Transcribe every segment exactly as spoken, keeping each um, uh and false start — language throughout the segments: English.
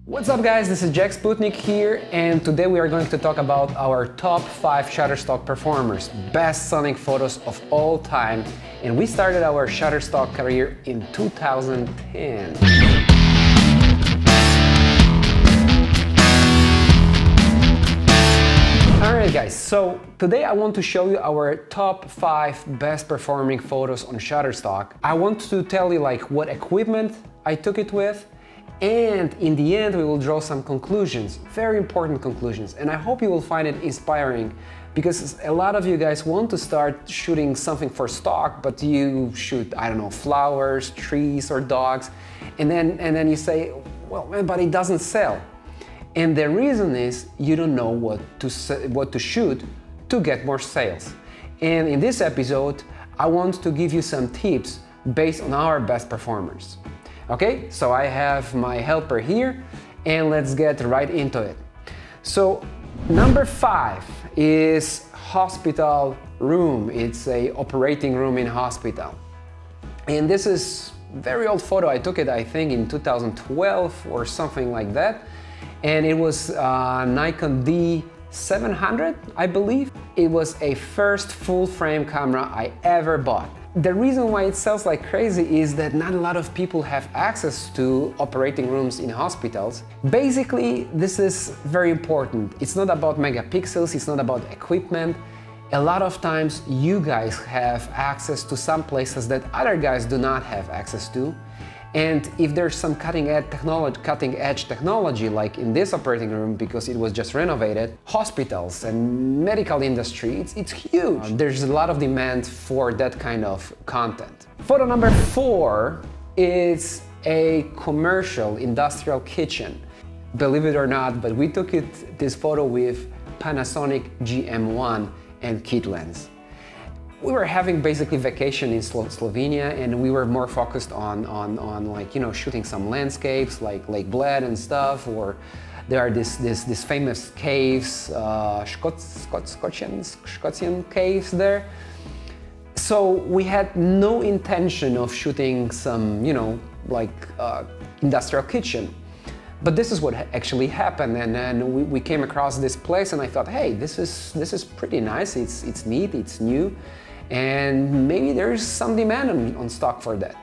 What's up guys, this is Jack Sputnik here, and today we are going to talk about our top five Shutterstock performers, best Sonic photos of all time, and we started our Shutterstock career in two thousand ten. Alright guys, so today I want to show you our top five best performing photos on Shutterstock. I want to tell you like what equipment I took it with, and in the end we will draw some conclusions, very important conclusions, and I hope you will find it inspiring, because a lot of you guys want to start shooting something for stock, but you shoot, I don't know, flowers, trees or dogs, and then, and then you say, well, but it doesn't sell. And the reason is you don't know what to, what to shoot to get more sales. And in this episode, I want to give you some tips based on our best performers. Okay, so I have my helper here, and let's get right into it. So number five is hospital room. It's a operating room in hospital. And this is very old photo. I took it, I think, in two thousand twelve or something like that. And it was uh, Nikon D seven hundred, I believe. It was a first full frame camera I ever bought. The reason why it sells like crazy is that not a lot of people have access to operating rooms in hospitals. Basically, this is very important. It's not about megapixels, it's not about equipment. A lot of times you guys have access to some places that other guys do not have access to. And if there's some cutting edge technology, cutting edge technology, like in this operating room, because it was just renovated, hospitals and medical industry, it's, it's huge. Um, there's a lot of demand for that kind of content. Photo number four is a commercial industrial kitchen. Believe it or not, but we took it, this photo with Panasonic G M one and kit lens. We were having basically vacation in Slo Slovenia, and we were more focused on, on, on like, you know, shooting some landscapes like Lake Bled and stuff, or there are this, this, this famous caves, uh, Scots, Scots, Scotian, Scotian caves there. So we had no intention of shooting some, you know, like uh, industrial kitchen. But this is what actually happened, and then we, we came across this place, and I thought, hey, this is, this is pretty nice, it's, it's neat, it's new. And maybe there's some demand on, on stock for that.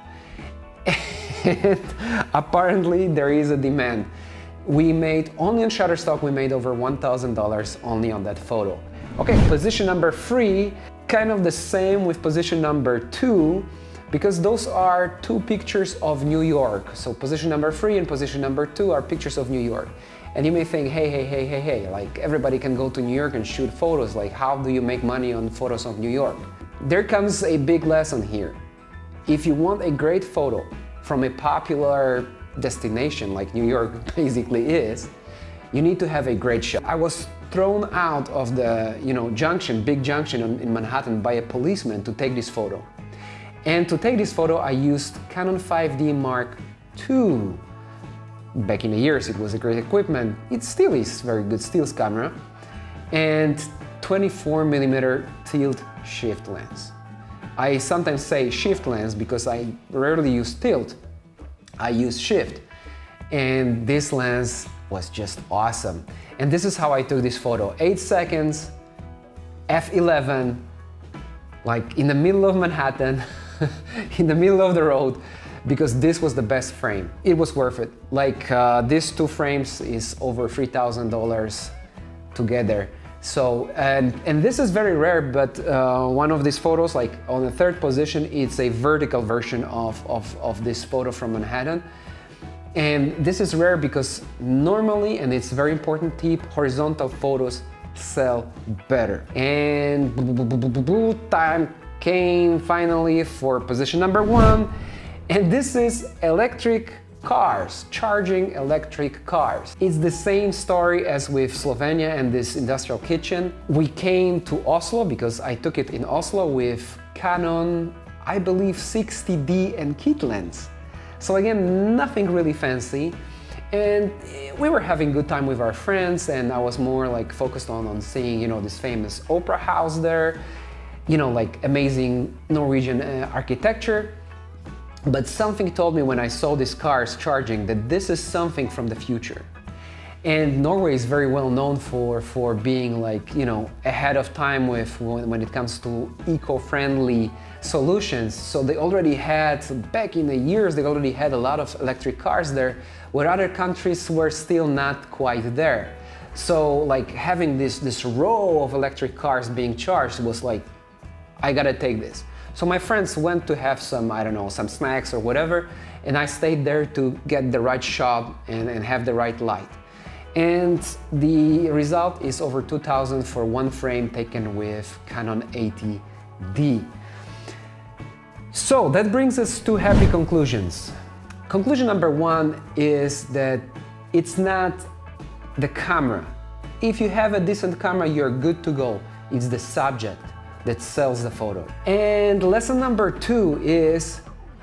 And apparently there is a demand. We made, only on Shutterstock, we made over one thousand dollars only on that photo. Okay, position number three, kind of the same with position number two, because those are two pictures of New York. So position number three and position number two are pictures of New York. And you may think, hey, hey, hey, hey, hey, like everybody can go to New York and shoot photos. Like, how do you make money on photos of New York? There comes a big lesson here. If you want a great photo from a popular destination like New York basically is, you need to have a great shot. I was thrown out of the, you know, junction, big junction in Manhattan by a policeman to take this photo. And to take this photo, I used Canon five D Mark two. Back in the years, it was a great equipment. It still is very good stills camera. And twenty-four millimeter tilt shift lens. I sometimes say shift lens because I rarely use tilt. I use shift. And this lens was just awesome. And this is how I took this photo. Eight seconds, f eleven, like in the middle of Manhattan, in the middle of the road, because this was the best frame. It was worth it. Like uh, these two frames is over three thousand dollars together. So, and, and this is very rare, but uh, one of these photos, like on the third position, it's a vertical version of, of, of this photo from Manhattan. And this is rare because normally, and it's a very important tip, horizontal photos sell better. And time came finally for position number one. And this is electric cars, charging electric cars. It's the same story as with Slovenia and this industrial kitchen. We came to Oslo because I took it in Oslo with Canon, I believe sixty D and kit lens. So again, nothing really fancy. And we were having good time with our friends, and I was more like focused on, on seeing, you know, this famous opera house there, you know, like amazing Norwegian uh, architecture. But something told me when I saw these cars charging that this is something from the future. And Norway is very well known for, for being like, you know, ahead of time with when, when it comes to eco-friendly solutions. So they already had, back in the years, they already had a lot of electric cars there, where other countries were still not quite there. So like having this, this row of electric cars being charged was like, I gotta take this. So my friends went to have some, I don't know, some snacks or whatever, and I stayed there to get the right shot and, and have the right light. And the result is over two thousand for one frame taken with Canon eighty D. So that brings us to happy conclusions. Conclusion number one is that it's not the camera. If you have a decent camera, you're good to go. It's the subject that sells the photo. And lesson number two is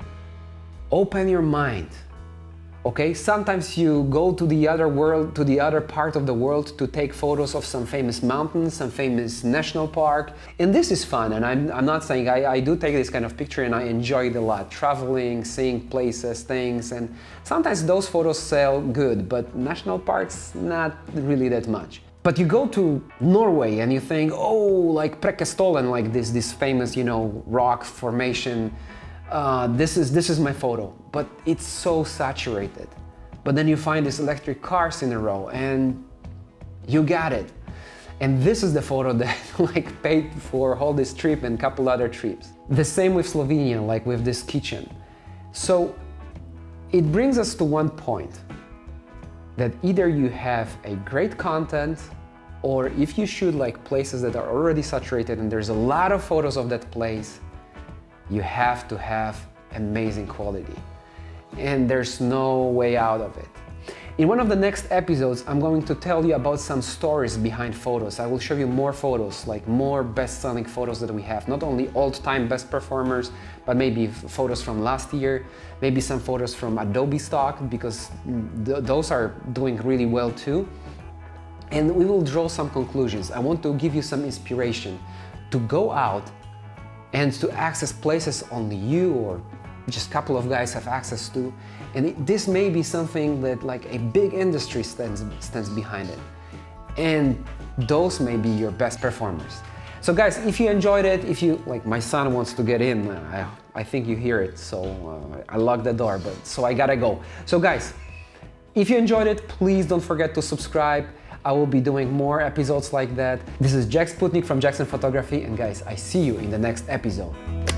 open your mind. Okay, sometimes you go to the other world, to the other part of the world to take photos of some famous mountains, some famous national park. And this is fun, and I'm, I'm not saying, I, I do take this kind of picture and I enjoy it a lot. Traveling, seeing places, things, and sometimes those photos sell good, but national parks, not really that much. But you go to Norway and you think, oh, like Preikestolen, like this, this famous, you know, rock formation. Uh, this is this is my photo, but it's so saturated. But then you find these electric cars in a row, and you got it. And this is the photo that like paid for all this trip and a couple other trips. The same with Slovenia, like with this kitchen. So it brings us to one point, that either you have a great content, or if you shoot like places that are already saturated and there's a lot of photos of that place, you have to have amazing quality. And there's no way out of it. In one of the next episodes, I'm going to tell you about some stories behind photos. I will show you more photos, like more best-selling photos that we have. Not only all-time best performers, but maybe photos from last year, maybe some photos from Adobe stock, because th those are doing really well too. And we will draw some conclusions. I want to give you some inspiration to go out and to access places only you or just a couple of guys have access to. And it, this may be something that like a big industry stands, stands behind it. And those may be your best performers. So guys, if you enjoyed it, if you, like my son wants to get in, I, I think you hear it, so uh, I locked the door, but so I gotta go. So guys, if you enjoyed it, please don't forget to subscribe. I will be doing more episodes like that. This is Jack Sputnik from Jackson Photography, and guys, I see you in the next episode.